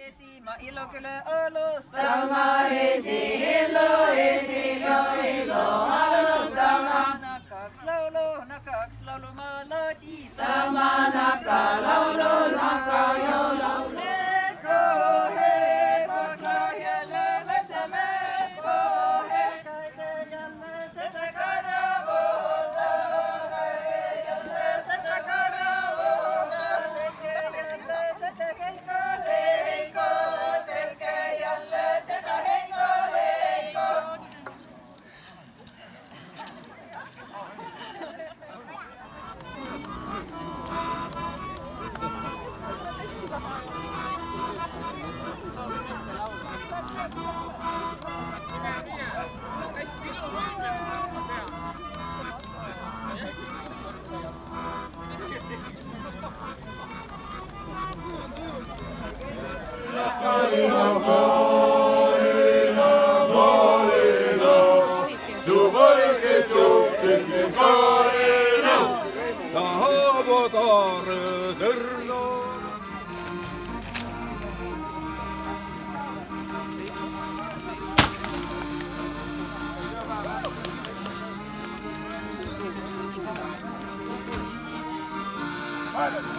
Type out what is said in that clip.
Ma ilo kyllä alustama, ilo alustama. Nakaks laulu ma laadita. Tama naka laulu, naka jo laulu. Metko he, pakla jälle metsämet kohe. Kaite jälle setä karavota, kaite jälle setä karavota. Tekee jälle setä heikko leikko, tekee jälle setä heikko leikko. Vale.